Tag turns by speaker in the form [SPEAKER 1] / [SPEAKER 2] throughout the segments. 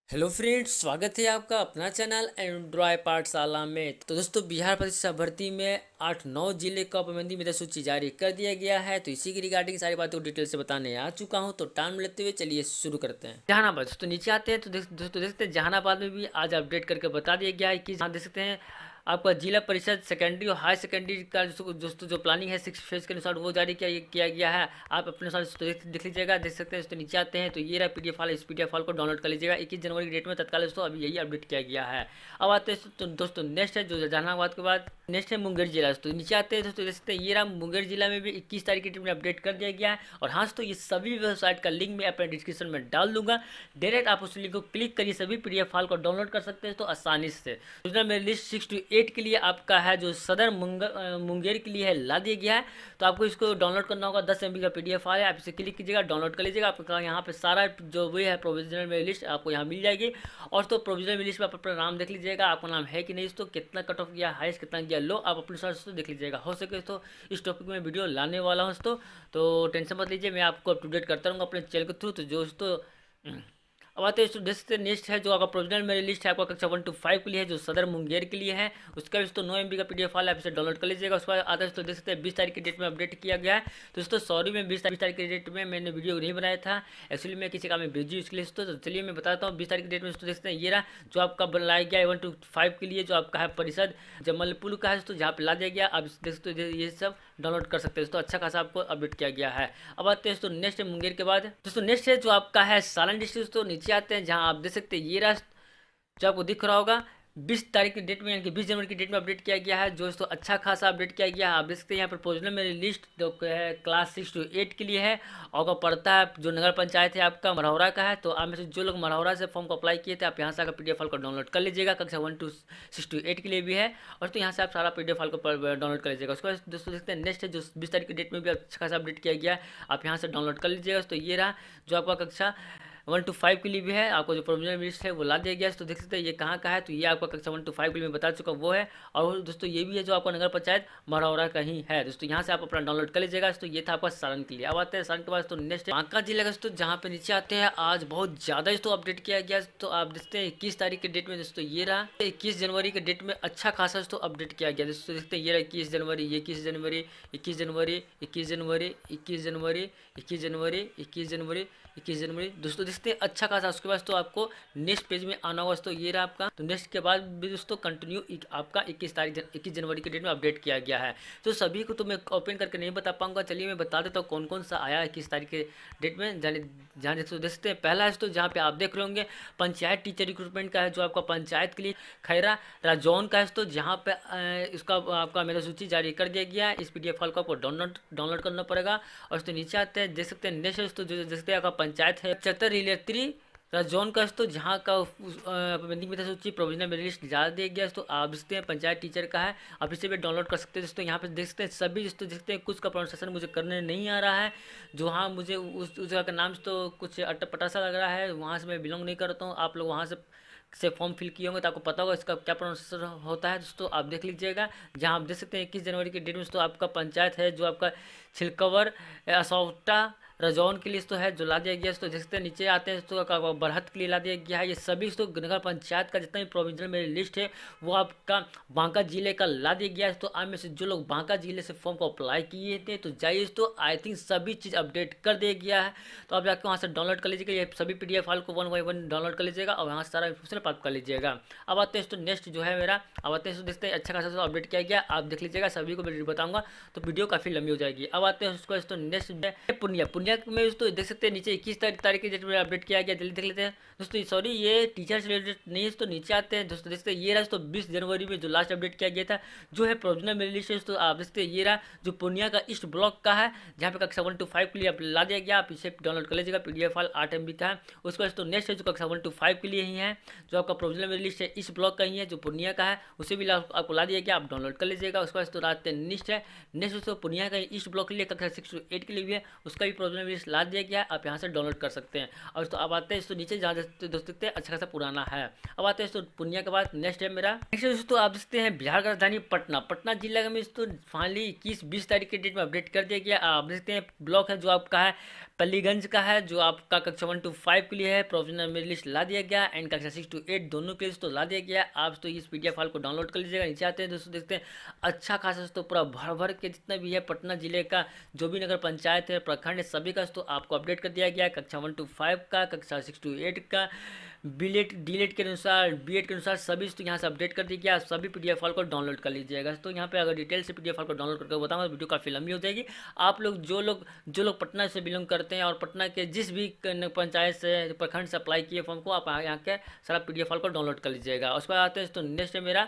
[SPEAKER 1] Hello friends, स्वागत है आपका अपना चैनल एंड्रॉय पाठशाला में। तो दोस्तों, बिहार परीक्षा भर्ती में 8-9 जिले का पाबंदी मेधा सूची जारी कर दिया गया है। तो इसी की रिगार्डिंग सारी बातों को डिटेल से बताने आ चुका हूं। तो टाइम लेते हुए चलिए शुरू करते हैं। जहानाबाद, तो नीचे आते हैं तो दोस्तों देखते हैं जहानाबाद में भी आज अपडेट करके बता दिया गया है कि जहाँ देख सकते हैं आपका जिला परिषद सेकेंडरी और हाई सेकेंडरी का दोस्तों जो प्लानिंग है 6 फेज के अनुसार वो जारी किया गया है। आप अपने अनुसार देख लीजिएगा, देख सकते हैं। दोस्तों नीचे आते हैं तो ये रहा पीडीएफ फाइल, इस पीडीएफ फाइल को डाउनलोड कर लीजिएगा। 21 जनवरी की डेट में तत्काल दोस्तों अभी यही अपडेट किया गया है। अब आते हैं तो दोस्तों नेक्स्ट है जो जहानाबाद के बाद नेक्स्ट है मुंगेर जिला। तो नीचे आते हैं दोस्तों देख सकते हैं ये रहा मुंगेर जिला में भी 21 तारीख की डेट में अपडेट कर दिया गया है। और हाँ तो ये सभी वेबसाइट का लिंक मैं अपने डिस्क्रिप्शन में डाल दूंगा। डायरेक्ट आप उस लिंक को क्लिक करिए, सभी पीडीएफ फाइल को डाउनलोड कर सकते हैं तो आसानी से। मेरी लिस्ट 6 to 8 के लिए आपका है जो सदर मुंगेर के लिए है ला दिया गया है। तो आपको इसको डाउनलोड करना होगा, 10 MB का पीडीएफ फाइल है। आप इसे क्लिक कीजिएगा, डाउनलोड कर लीजिएगा। आपका यहाँ पे सारा जो वे है प्रोविजनल मेरी लिस्ट आपको यहाँ मिल जाएगी। और तो प्रोविजनल मेरी लिस्ट में आप अपना नाम देख लीजिएगा, आपका नाम है कि नहीं, तो कितना कट ऑफ गया, हाईएस्ट कितना गया लो, आप अपने सर्च तो देख लीजिएगा। हो सके तो इस टॉपिक में वीडियो लाने वाला हूँ तो टेंशन मत लीजिए, मैं आपको अप टू डेट करता रहूँगा अपने चैनल के थ्रू। तो जो अब आते हैं दोस्तों नेक्स्ट है जो आपका प्रोविजनल मेरी लिस्ट है आपका कक्षा 1 to 5 के लिए है, जो सदर मुंगेर के लिए है। उसका भी तो 9 MB का पीडीएफ फाइल आप इसे डाउनलोड कर लीजिएगा। उसके बाद आता है तो देख सकते हैं 20 तारीख की डेट में अपडेट किया गया है। तो दोस्तों सॉरी, मैं 20 तारीख की डेट में मैंने वीडियो नहीं बनाया था, एक्चुअली मैं किसी काम में बिजी उसके लिए। तो चलिए मैं बताता हूँ 20 तारीख की डेट में दोस्तों देखते हैं ये रहा जो आपका बनाया गया 1 to 5 के लिए, जो आपका है परिषद जमलपुर का है दोस्तों, जहाँ पे ला दिया गया। आप देख सकते हो ये सब डाउनलोड कर सकते हैं दोस्तों, अच्छा खासा आपको अपडेट किया गया है। अब आते हैं दोस्तों नेक्स्ट मुंगेर के बाद दोस्तों नेक्स्ट है जो आपका है सालन डिस्ट्रिक्ट। तो नीचे आते हैं जहाँ आप देख सकते हैं ये राष्ट्र जो आपको दिख रहा होगा 20 तारीख की डेट में यानी कि 20 जनवरी की डेट में अपडेट किया गया है, जो दोस्तों अच्छा खासा अपडेट किया गया है। आप देख सकते हैं यहाँ पर प्रोविजनल मेरी लिस्ट जो है क्लास 6 to 8 के लिए है। और पड़ता है जो नगर पंचायत है आपका मरौरा का है। तो आप में से जो लोग मरौरा से फॉर्म को अप्लाई किए थे आप यहाँ से आकर पीडीएफ फाइल को डाउनलोड कर लीजिएगा। कक्षा 1 to 6 to 8 के लिए भी है। और तो यहाँ से आप सारा पीडीएफ फाइल को डाउनलोड कर लीजिएगा। उसके बाद दोस्तों देखते हैं नेक्स्ट है जो 20 तारीख की डेट में भी अच्छा खासा अपडेट किया गया है, आप यहाँ से डाउनलोड कर लीजिएगा। तो ये रहा जो आपका कक्षा 1 to 5 के लिए भी है, आपको जो प्रोविजनल लिस्ट है वो ला दिया गया है। तो देख सकते हैं ये कहाँ का है, तो ये आपका कक्षा 1 to 5 के लिए मैं बता चुका वो है। और दोस्तों ये भी है जो आपका नगर पंचायत मरौरा का ही है दोस्तों, यहाँ से आप अपना डाउनलोड कर लीजिएगा। तो ये था आपका सारण के लिए। अब आते हैं सारण के बाद तो नेक्स्ट बांका जिला का दोस्तों, जहाँ पे नीचे आते हैं आज बहुत ज़्यादा दोस्तों अपडेट किया गया। तो आप देखते हैं 21 तारीख के डेट में दोस्तों ये रहा 21 जनवरी के डेट में अच्छा खासा दोस्तों अपडेट किया गया दोस्तों। देखते हैं ये रहा 21 जनवरी, 21 जनवरी, 21 जनवरी, 21 जनवरी, 21 जनवरी, 21 जनवरी, 21 जनवरी, 21 जनवरी दोस्तों देखते हैं अच्छा खासा। उसके बाद तो आपको नेक्स्ट पेज में आना होगा। तो ये रहा आपका, तो नेक्स्ट के बाद भी दोस्तों कंटिन्यू आपका 21 जनवरी की डेट में अपडेट किया गया है। तो सभी को तो मैं ओपन करके नहीं बता पाऊंगा, चलिए मैं बता देता हूँ कौन कौन सा आया 21 तारीख के डेट में। जहाँ देखते हैं पहला है तो जहाँ पे आप देख रहे होंगे पंचायत टीचर रिक्रूटमेंट का है, जो आपका पंचायत के लिए खैरा राजौन का है। तो जहाँ पे इसका आपका मेरा सूची जारी कर दिया गया है। इस पीडीएफ फाइल को आपको डाउनलोड करना पड़ेगा। और उसके नीचे आते हैं देख सकते हैं नेक्स्ट तो जो देखते हैं आपका पंचायत है 75 रिलेत्री जोन का तो जहाँ का पेंडिंग में था सूची प्रोविजनल मेरिट लिस्ट ज़्यादा दिया गया। तो आप देखते हैं पंचायत टीचर का है, आप इसे भी डाउनलोड कर सकते हैं दोस्तों। यहाँ पे देख सकते हैं सभी दोस्तों देखते हैं कुछ का प्रोनाउंसिएशन मुझे करने नहीं आ रहा है, जो हाँ मुझे उस जगह का नाम तो कुछ अटपटा सा लग रहा है, वहाँ से मैं बिलोंग नहीं करता हूँ। आप लोग वहाँ से फॉर्म फिल किए होंगे तो आपको पता होगा इसका क्या प्रोनाउंसिएशन होता है दोस्तों, आप देख लीजिएगा। जहाँ आप देख सकते हैं 21 जनवरी की डेट में तो आपका पंचायत है जो आपका छिलकवर असौटा रजौन के लिए तो है जो ला दिया गया। तो देखते हैं नीचे आते हैं तो बरहत के लिए ला दिया गया है। ये सभी तो नगर पंचायत का जितना भी प्रोविजनल मेरी लिस्ट है वो आपका बांका जिले का ला दिया गया है। तो आप में से जो लोग बांका जिले से फॉर्म को अप्लाई किए थे तो जाइए, तो आई थिंक सभी चीज़ अपडेट कर दिया गया है। तो आप जाकर वहाँ से डाउनलोड कर लीजिएगा, ये सभी पीडीएफ फाइल को 1 by 1 डाउनलोड कर लीजिएगा और वहाँ से सारा इन्फॉर्मेशन प्राप्त कर लीजिएगा। अब आते हैं तो नेक्स्ट जो है मेरा, अब आते हैं तो देखते हैं अच्छा खासा अपडेट किया गया, आप देख लीजिएगा, सभी को मैं बताऊंगा तो वीडियो काफ़ी लंबी हो जाएगी। अब आते हैं उसको तो नेक्स्ट पूर्णिया में तो देख सकते हैं नीचे 21 तारीख की डेट में अपडेट किया गया, जल्दी देख लेते हैं दोस्तों। सॉरी ये टीचर से रिलेटेड नहीं है, तो नीचे आते हैं दोस्तों देखते हैं ये रहा तो 20 जनवरी में जो लास्ट अपडेट किया गया था जो है प्रोविजनल मेरिट लिस्ट। तो आप देखते हैं ये रहा जो पूर्णिया का ईस्ट ब्लॉक का है, जहाँ पे कक्षा 1 to 5 के लिए ला दिया गया, आप इसे डाउनलोड कर लीजिएगा, पीडीएफ फाइल 8 MB का है। उसके बाद तो नेक्स्ट है जो कक्षा 1 to 5 के लिए ही है, जो आपका प्रोविजनल मेरिट लिस्ट है इस ब्लॉक का ही है, जो पूर्णिया का है, उसे भी आपको ला दिया गया, आप डाउनलोड कर लीजिएगा। उसके बाद तो रात नेक्स्ट है नेक्स्ट तो पूर्णिया का ईस्ट ब्लॉक के लिए कक्षा 6 to 8 के लिए भी है, उसका भी प्रोविजनल प्रॉब्लम लिस्ट ला दिया गया है, आप यहाँ से डाउनलोड कर सकते हैं। और दोस्तों अब आते हैं दोस्तों नीचे जहाँ दोस्तों देखते हैं अच्छा खासा पुराना है। अब आते हैं दोस्तों पूर्णिया के बाद नेक्स्ट है मेरा। नेक्स्ट दोस्तों आप देखते हैं बिहार का राजधानी पटना जिला में दोस्तों फाइनली 21-20 तारीख के डेट में अपडेट कर दिया गया। आप देखते हैं ब्लॉक है जो आपका है पल्लीगंज का है, जो आपका कक्षा 1 to 5 के लिए है। प्रोविजनल मेरिट लिस्ट ला दिया गया एंड कक्षा 6 to 8 दोनों के लिए तो ला दिया गया। आप तो इस PDF फाइल को डाउनलोड कर लीजिएगा। नीचे आते हैं दोस्तों देखते हैं अच्छा खासा दोस्तों पूरा भर के जितना भी है पटना जिले का जो भी नगर पंचायत है प्रखंड है सभी का तो आपको अपडेट कर दिया गया। कक्षा 1 to 5 का, कक्षा 6 to 8 का, डीलेट के अनुसार बीएड के अनुसार सभी तो यहाँ से अपडेट कर दिया गया। सभी PDF फाइल को डाउनलोड कर लीजिएगा। तो यहाँ पे अगर डिटेल से PDF फाइल को डाउनलोड करके बताऊंगा तो वीडियो काफ़ी लंबी हो जाएगी। आप लोग जो लोग पटना से बिलोंग करते हैं और पटना के जिस भी पंचायत से प्रखंड से अप्लाई किए फॉर्म को आप यहाँ के सारा PDF फाइल को डाउनलोड कर लीजिएगा। उस पर आते हैं तो नेक्स्ट है मेरा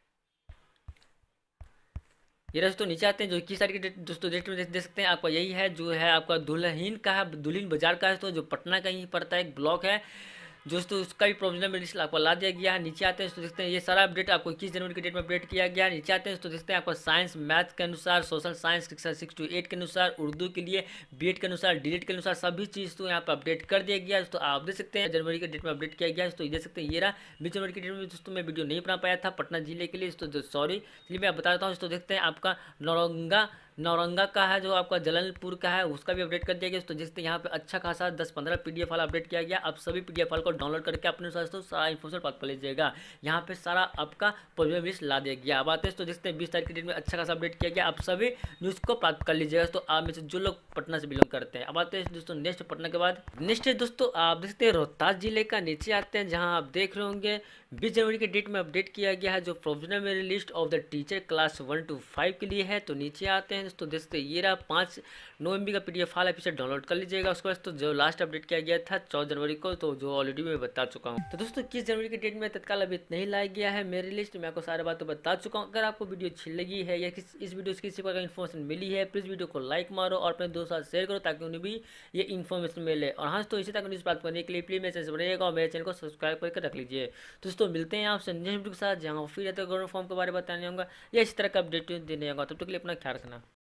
[SPEAKER 1] ये दोस्तों नीचे आते हैं जो 21 तारीख के दोस्तों डेट में देख सकते हैं आपका यही है जो है आपका दुल्हिन का है, दुल्हिन बाजार का है तो जो पटना का ही पड़ता है एक ब्लॉक है दोस्तों उसका भी प्रोविजनल मेरिट लिस्ट आपको ला दिया गया है। नीचे आते हैं तो देखते हैं ये सारा अपडेट आपको 21 जनवरी के डेट में अपडेट किया गया है। नीचे आते हैं तो देखते हैं आपको साइंस मैथ के अनुसार, सोशल साइंस कक्षा 6 to 8 के अनुसार, उर्दू के लिए बीएड के अनुसार, डीलेट के अनुसार सभी चीज़ तो यहाँ पर अपडेट कर दिया गया है। तो आप देख सकते हैं जनवरी के डेट में अपडेट किया गया है। तो ये देख सकते हैं ये रहा 20 जनवरी के डेट में दोस्तों मैं वीडियो नहीं बना पाया था पटना जिले के लिए तो सॉरी, इसलिए मैं बता देता हूँ। तो देखते हैं आपका नौरंगा का है जो आपका जलालपुर का है उसका भी अपडेट कर दिया गया। तो जिससे यहाँ पे अच्छा खासा 10-15 PDF फाइल अपडेट किया गया। आप सभी PDF फाइल को डाउनलोड करके अपने अनुसार तो सारा इन्फॉर्मेशन प्राप्त कर लीजिएगा। यहाँ पे सारा आपका प्रोविजनल लिस्ट ला दिया गया। अब आते हैं तो देखते हैं 20 तारीख के डेट में अच्छा खासा अपडेट किया गया। आप सभी न्यूज़ को प्राप्त कर लीजिएगा। तो आप में से जो लोग पटना से बिलोंग करते हैं। अब आते हैं दोस्तों नेक्स्ट पटना के बाद नेक्स्ट है दोस्तों आप देखते हैं रोहतास जिले का। नीचे आते हैं जहाँ आप देख रहे होंगे 20 जनवरी के डेट में अपडेट किया गया है जो provisional merit list of the teacher class 1 to 5 के लिए है। तो नीचे आते हैं दोस्तों देखते हैं ये रहा 5 MB का PDF फाइल आप इसे डाउनलोड कर लीजिएगा। उसके बाद तो जो लास्ट अपडेट किया गया था 14 जनवरी को तो जो ऑलरेडी मैं बता चुका हूँ। तो दोस्तों 21 जनवरी के डेट में तत्काल अभी नहीं लाया गया है मेरी लिस्ट, मैं आपको सारी बातें बता चुका हूँ। अगर आपको वीडियो अच्छी लगी है या इस वीडियो से किसी प्रकार इन्फॉर्मेशन मिली है प्लीज़ वीडियो को लाइक मारो और अपने दोस्तों साथ शेयर करो ताकि उन्हें भी ये इन्फॉर्मेशन मिले। और हाँ तो इसी तरह न्यूज़ प्राप्त करने के लिए प्लीज़ मेरे चैनल से बनेगा और मेरे चैनल को सब्सक्राइब करके रख लीजिए। दोस्तों मिलते हैं आपसे नेक्स्ट वीडियो के साथ जहाँ फिर गवर्नमेंट फॉर्म के बारे में बताने होगा या इस तरह का अपडेट देने होगा। तब तक के लिए अपना ख्याल रखना।